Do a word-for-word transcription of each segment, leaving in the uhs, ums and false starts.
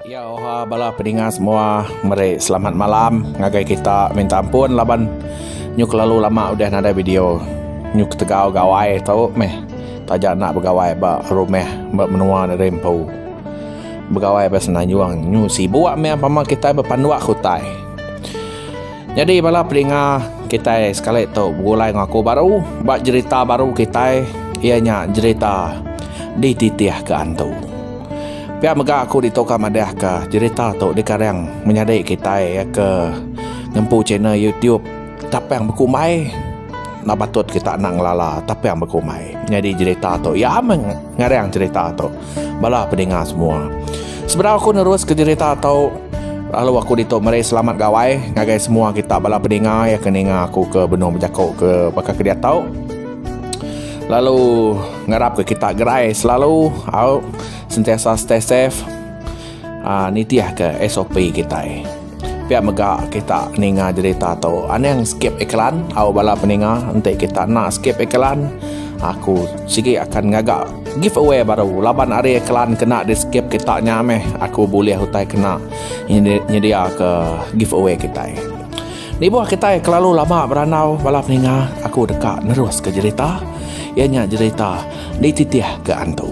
Ya, oh, bala pendengar semua, mari selamat malam. Ngagai kita minta ampun laban nyuk lalu lama udah nada video. Nyuk tegau gawai tau meh. Tajak nak bergawai ba rumah ba menua dari empau. Bergawai ba senanjuang nyu sibuk meh pama kita berpanduak hutai. Jadi bala pendengar kita sekali tu bergulai ngaku baru, bak cerita baru kita ianya cerita di titih ke antu. Pihak mega aku ditoka madah ke cerita tu di karang menyadai kita ya ke ngempu channel YouTube tapi yang berkumai nak patut kita nak ngelala tapi yang berkumai jadi cerita tu ya mengarang cerita tu bala pendengar semua sebenarnya aku nerus ke cerita tu lalu aku ditok meri selamat gawai ngagai semua kita bala pendengar ya keninga aku ke benua menjakau ke bakal ke dia tahu lalu ngarap ke kita gerai selalu au sentiasa stay safe uh, nitiah ke S O P kita eh. Pihak mega kita ninga cerita atau ane yang skip iklan au bala peninga nanti kita nak skip iklan aku sikit akan ngagak giveaway baru laban hari iklan kena di skip kita nyameh aku boleh hutai kena nyedia ke giveaway kita eh. Ni buah kita eh, kelalu lama beranau bala peninga aku dekat nerus ke cerita ianya cerita di titih ke antu.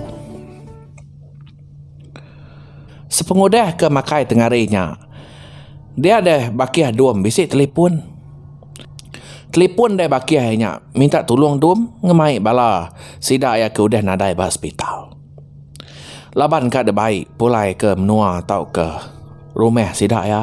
Sepengudah ke makai tengarinya dia ada bakiah dom bisik telefon telefon dia bakiahnya minta tolong dom ngemai bala sida ya ke udah nadai ba hospital laban ka ada baik pulai ke menua atau ke rumah sida ya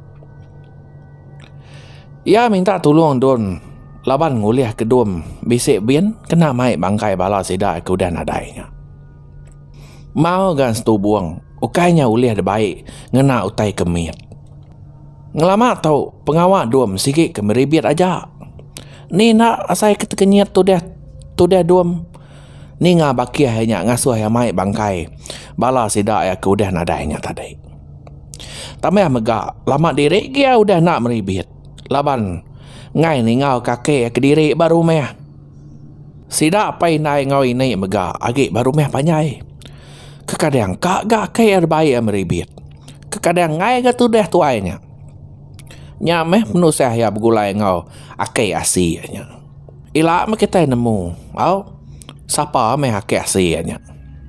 ya minta tolong dom laban nguliah ke dom bisik bien kena mai bangkai bala sida ya ke udah nadainya mau gan stu buang ukainya uliah ada baik ngena utai kemit ngelama tau pengawal dom sikit kemeribit aja ni nak asai ketekenyat tu dia tu dia dom ni ngah bakiah hanya ngasuh yang mai bangkai bala sida ya ke udah nadainya tadi tamai mega lama diri dia udah nak meribit laban ngai ni ngau kakek ke diri baru meh sida pai nai ngau ini mega agi baru meh panyai kekadang kak gak kaya baik meribit kekadang ngai gak tu dah tuainya nyameh penuh saya bergulai ngau akai asinya ila me kita nemu au siapa me akai asinya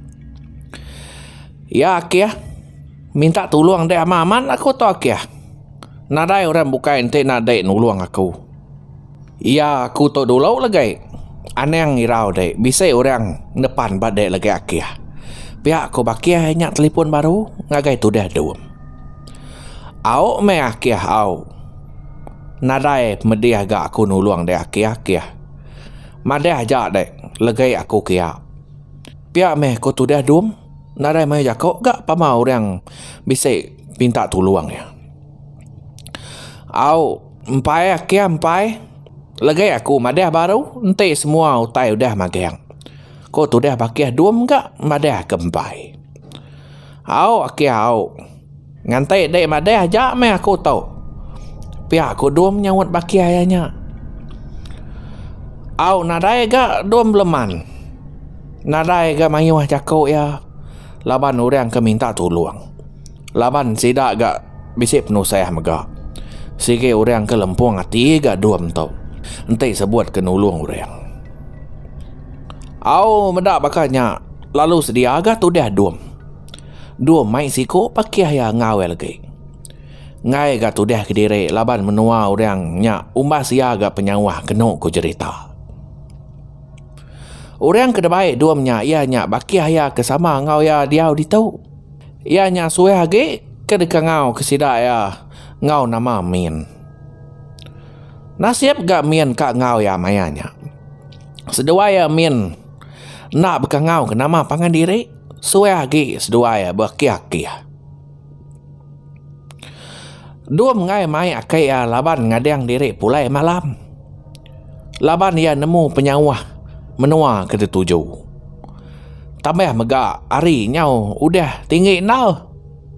ya akia minta tolong dia maman aku tu akia nadai orang buka ente nadai nulung aku ya aku tu dulu lagi aneh ngirau dek bisa orang depan badai lagi akia pihak ko bakia hanya telefon baru ngagai tu dah dua au me akia au nadai mediah gak aku nulung dek akia akia madah aja dek legai aku kia pihak me ko tu dah dua nadai me jako gak pama orang bisa minta tolong ya au empai akia empai legai aku madah baru ente semua utai udah magang kau tu dah bakiah dua enggak madah kempai au akia au ngantai dek madah aja me aku tahu pihak aku dua nyawat bakiah ayahnya au nadai gak dua beleman nadai gak mayuah jakau ya laban orang ke minta tolong laban sidak gak bisik penuh saya mega sikit orang ke lempung hati gak dua tahu ente sebuat ke nulung orang au medak bakanya lalu sedia agak tu dah dua dua mai siko pakai ya ngawel lagi ngai gak tu dah kediri laban menua orang nya umbas ya agak penyawah kena ku cerita orang kedebai dua nya ia nya bakiah ya kesama ngau ya dia di tahu ia nya suai hage ke dekat ngau kesida ya ngau nama min nasib gak min kak ngau ya mayanya sedua ya min nak berkangau ke nama pangan diri suai lagi sedua ya berkia-kia dua mengai mai akai ya laban ngadang diri pulai malam laban ya nemu penyawah menua ke tujuh tambah mega hari nyau udah tinggi nau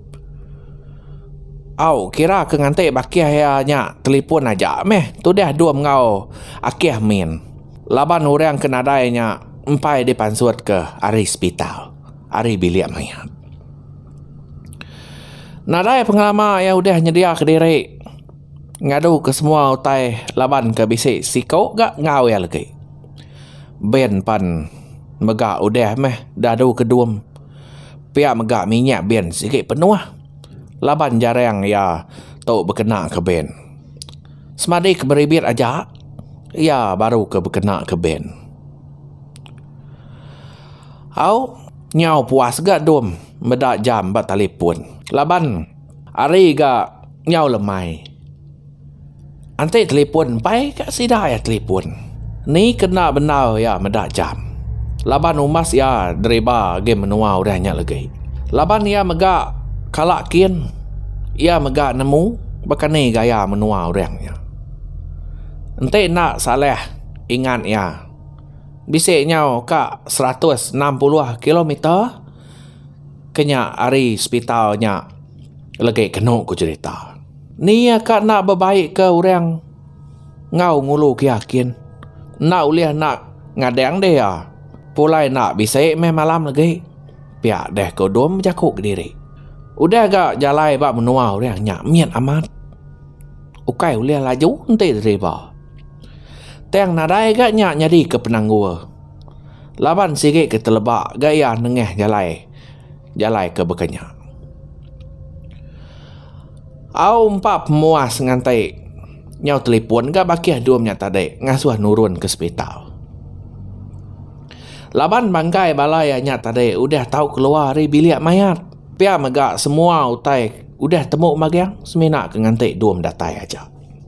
au kira ke ngantai bakia ya nya telefon aja meh tu dah dua mengau akih min laban orang kena dainya empai dipansuat ke hari hospital hari bilik mayat Nadai pengalaman yang udah nyedia ke diri ngadu ke semua utai laban ke bisik sikau gak ngau ya lagi. Ben pan megak udah meh dadu kedum. Pihak megak minyak ben sikit penuh. Laban jarang ya tau berkena ke ben. Semadi ke beribir aja ya baru ke berkena ke ben. Au nyau puas gak dum medak jam bat telefon. Laban hari gak nyau lemai. Ante telefon pai kat sida ya telefon. Ni kena benar ya medak jam. Laban umas ya dereba game menua udahnya lagi. Laban ya megak kalak kian. Ya megak nemu bakani gaya menua udahnya. Ente nak salah ingat ya. Bisiknya kak seratus enam puluh kilometer. Kenya hari hospitalnya lagi kena ku cerita. Ni kak nak berbaik ke orang ngau ngulu yakin. Nak uliah nak ngadang dia. Pulai nak bisik meh malam lagi. Piak deh kau dom jakuk diri. Udah gak jalai bak menua orang nyak mian amat. Ukai uliah laju nanti terima. Teng nadai gak nyak nyari ke penanggua. Laban sikit ke telebak gaya nengeh jalai. Jalai ke bekenya. Au empat pemuas ngantai nyau telefon gak bakih dua minyak tadi ngasuh nurun ke hospital. Laban bangkai balai nyak tadi udah tahu keluar dari bilik mayat. Pia megak semua utai udah temu magiang semina ke ngantai dua mendatai aja.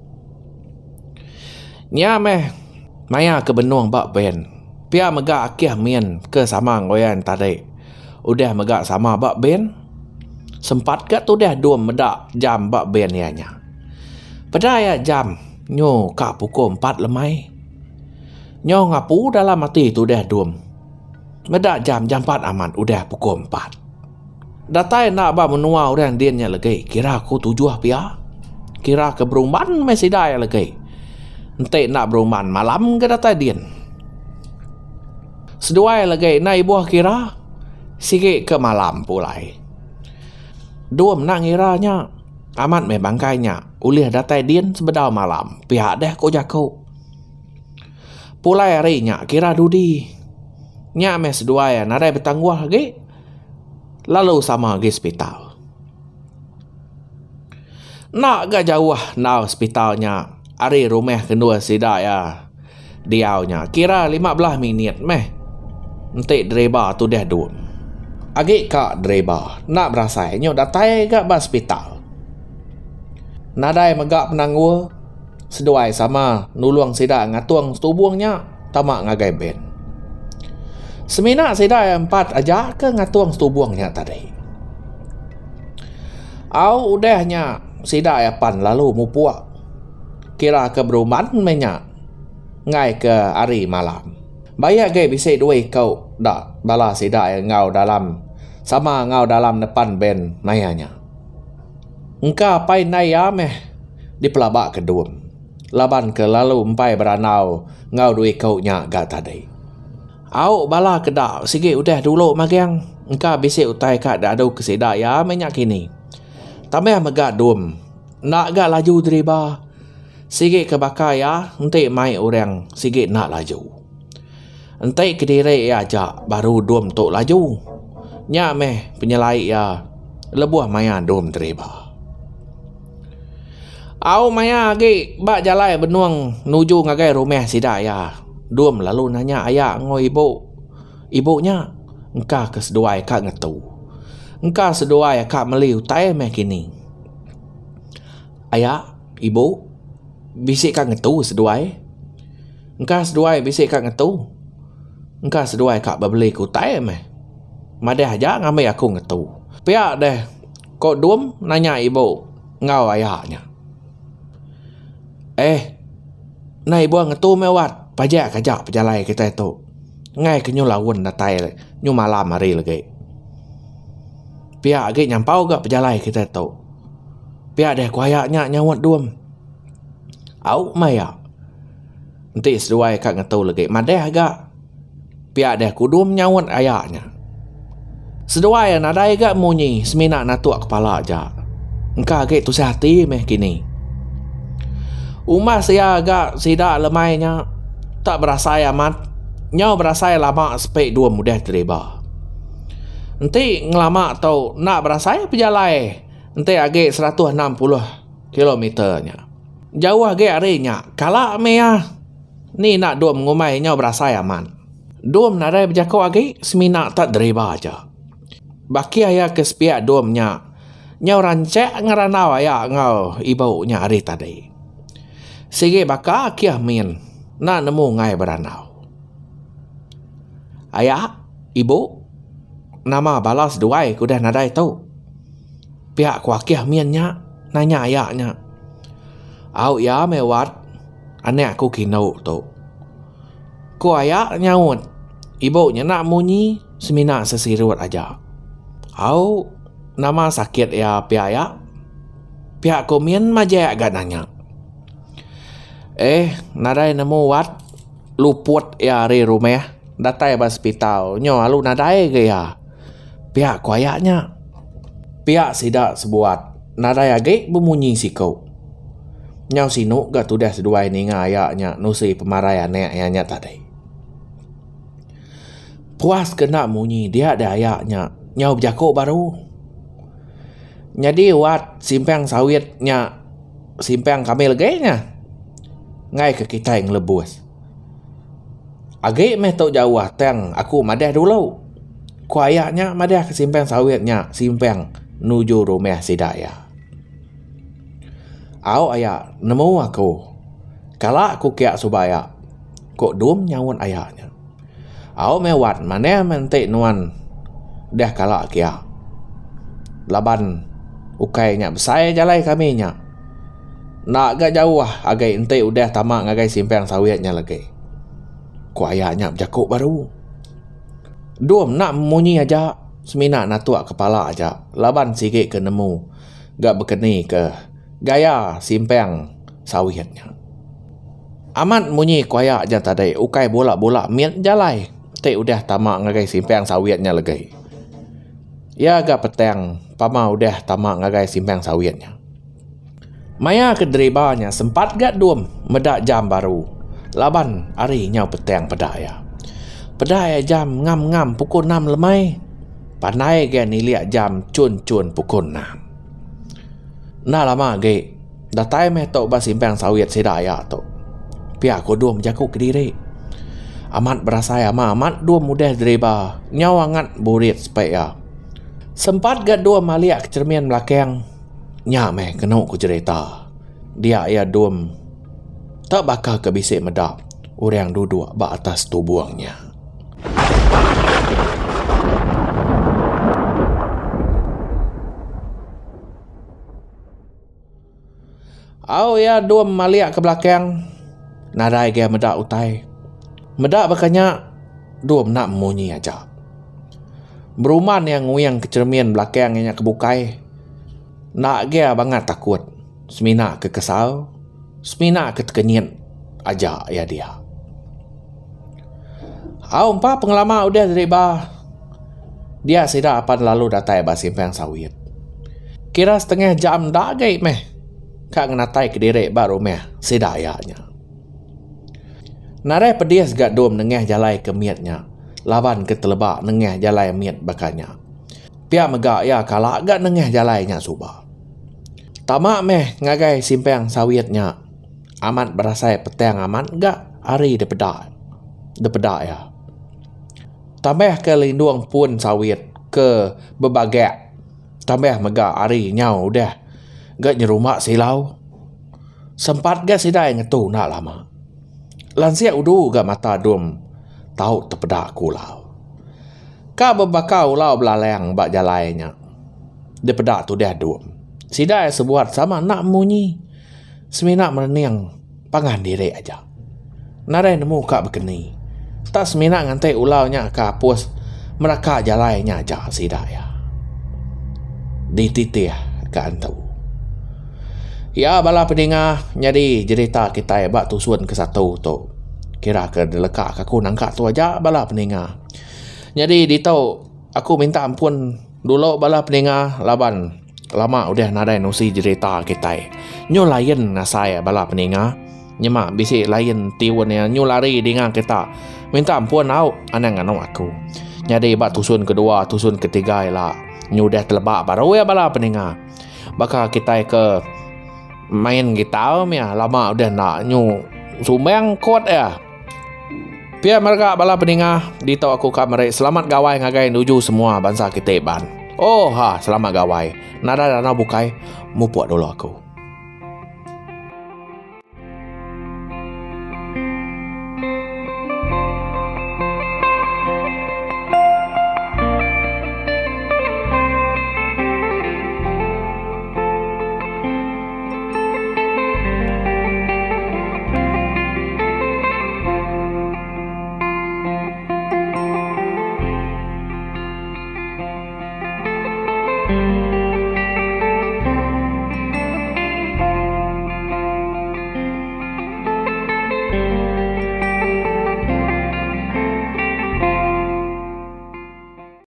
Nya meh maya ke benuang bak ben. Pia megak akih mien ke sama ngoyan tadi. Udah megak sama bak ben. Sempat gak tu dah dua medak jam bak ben ianya. Pada ya jam nyo kak pukul empat lemai. Nyo ngapu dalam mati tu dah dua. Medak jam jam empat aman udah pukul empat. Datai nak bak menua orang dianya lagi. Kira aku tujuh pia. Kira ke beruman masih dah lagi. Ente nak beruman malam ke datai dian. Seduai lagi na ibu kira. Sikit ke malam pulai. Dua menang iranya. Amat me bangkainya. Ulih datai dian sebedau malam. Pihak deh ko jakau. Pulai harinya kira dudi. Nya me seduai nadai bertangguh lagi. Lalu sama ke hospital. Nak gak jauh na hospitalnya. Hari rumah kedua sida ya. Diaunya. Kira lima belas minit meh. Nanti dereba tu dah dua. Agak kak dereba nak berasainya datai gak bas hospital. Nadai megak penangguh seduai sama nuluang sida ngatuang setubuangnya tamak ngagai ben. Semina sida empat aja ke ngatuang setubuangnya tadi. Au udahnya sida pan lalu mupuak. Kira ke beruman menya ngai ke hari malam. Bayar gay bisa duit kau dak bala sida ngau dalam sama ngau dalam depan ben nayanya. Engkau pai naya meh di pelabak kedua. Laban ke lalu empai beranau ngau duit kau nya gak tadi. Au bala kedak sikit udah dulu magiang. Engkau bisa utai kat dak ada kesida ya menyak kini. Tambah megak dum. Nak gak laju deriba. Sikit ke bakar ya nanti mai orang sikit nak laju. Nanti kediri ya ajak baru dum tok laju. Nya meh penyelai ya lebuh maya dum deriba. Au maya agi bak jalai benuang nuju ngagai rumah sida ya. Dum lalu nanya ayah ngoi ibu. Ibunya engkau keseduai kak ngetu. Engkau seduai kak meliu tai meh kini. Ayah, ibu bisik kak ngetu seduai. Engkau seduai bisik kak ngetu. Engkau seduai kak berbeli ku tai meh. Madah aja ngamai aku ngetu. Pihak deh kok dum nanya ibu ngau ayahnya. Eh, nah ibu ngetu mewat pajak kajak pejalai kita itu. Ngai ke nyu lawan datai nyu malam hari lagi. Pihak lagi nyampau gak pejalai kita itu. Pihak deh kuayaknya nyawat dum. Au maya. Nanti seduai kak ngetu lagi. Madah agak. Pihak deh kudum nyawat ayahnya. Seduai nadai gak munyi semina natuk kepala aja. engkau agak tu sehati meh kini. Umah saya agak sidak lemainya, tak berasa amat. Nyau berasa lama sepek dua mudah tereba. Nanti ngelama tau nak berasa pejalai. Nanti agak seratus enam puluh kilometernya. Jauh agak harinya. Kalak mea. Ni nak dua mengumai nyau berasa aman. Dua menarai berjakau agak semina tak tereba aja. Baki ayah ke sepiak dua menya. Nyau rancak ngeranau ayah ngau ibaunya hari tadi. Sige baka kiah min. Nak nemu ngai beranau. Ayah, ibu, nama balas duai ku dah nadai tau. Pihak kuakih miannya, nanya ayahnya. Au ya mewat, anek aku kinau tau. Ku ayah nyaut, ibunya nak munyi, semina sesirut aja. Au, nama sakit ya pihak ya. Pihak ku mian majak agak nanya. Eh, nadai nemu wat, luput ya hari rumah. Datai ba hospital nyo alu nadai ke ya. Pihak kuayaknya. Pihak sidak sebuat. Nadai agak bemunyi si kau. Nyau sinuk gak tudah seduai ni ngayaknya nusi pemarayan ayahnya tadi. Puas kena munyi dia ada ayaknya. Nyau berjakuk baru. Jadi wat simpang sawitnya. Simpang kamil gayanya. Ngai ke kita yang lebus. Agak meh tau jauh tang aku madah dulu. Ku ayahnya madah ke simpang sawitnya, simpang nuju rumah si daya. Au ayah nemu aku. Kala aku kiak subaya. Kok dum nyawun ayahnya. Au mewat mana mentik nuan. Dah kala kiak. Laban ukainya besar jalai kaminya. Nak agak jauh agak entik udah tamak ngagai simpang sawitnya lagi. Ku ayahnya berjakuk baru. Duam nak munyi aja. Semina nak tuak kepala aja. Laban sikit ke nemu. Gak berkeni ke gaya simpang sawitnya. Amat munyi ku ayah aja tadi. Ukai bolak-bolak miat jalai. Tik udah tamak ngagai simpang sawitnya lagi. Ya agak petang. Pama udah tamak ngagai simpang sawitnya. Maya kederibanya sempat gak duam medak jam baru. Laban hari nyau petang pedaya. Pedaya jam ngam-ngam pukul enam lemai. Panai gen iliak jam cun-cun pukul enam. Nah lama ge. Datai meh tok ba simpang sawit sedaya tok. Pihak ko dua menjakuk ke diri. Amat berasa ama amat dua mudah dereba. Nyau angat burit supaya. Sempat gak dua maliak ke cermin belakang. Nya meh kena ku cerita. Dia ya dua tak bakal kebisik medap. Orang duduk bak atas tubuangnya. Au ya dua maliak ke belakang. Nadai dia medak utai. Medak bakanya dua nak munyi aja. Beruman yang nguyang ke cermin belakang yang kebukai. Nak dia banget takut. Semina ke kesal. Semina ketekenyit aja ya dia. Au empa pengalaman udah dari bah. Dia sidak apa lalu datai bah simpang sawit. Kira setengah jam dah gay meh. Kak ngenatai ke diri baru meh sidak ayahnya. Narai pedis gak dom nengah jalai ke miatnya. Lawan ke telebak nengah jalai miat bakanya. Pia megak ya kalak gak nengah jalainya subah. Tamak meh ngagai simpang sawitnya. Amat berasa petang amat gak hari depedak. Depedak ya. Tambah ke lindung pun sawit ke bebagak. Tambah megak hari nyau dah. Gak nyerumak silau. Sempat gak sidai ngetu nak lama. Lansia udu gak mata dum. Tahu tepedak kulau. Ka bebakau lau belaleng bak jalainya. Depedak tu dah dum. Sidai sebuat sama nak munyi. Semina merening pangan diri aja. Narai nemu kak berkeni. Tak semina ngantai ulaunya ke hapus. Mereka jalainya aja sidak ya. Dititih ke antau. Ya bala pendengar. Jadi cerita kita ya bak tusun ke satu tu. Kira ke lekak aku nangkak tu aja bala pendengar. Jadi ditau aku minta ampun dulu bala pendengar laban lama udah nadai nusi cerita kita. Nyu lain na saya bala peninga. Nyema bisi lain tiwanya nyu lari dengan kita. Minta ampun au anang anong aku. Nyadi ba tusun kedua, tusun ketiga lah. Nyu dah telebak baru ya bala peninga. Baka kita ke main gitar ya lama udah nak nyu sumbang kot ya. Pia mereka bala peninga ditau aku kamera selamat gawai ngagai nuju semua bangsa kita ban. Oh ha selamat gawai. Nada dana bukai mu buat dulu aku. Thank you.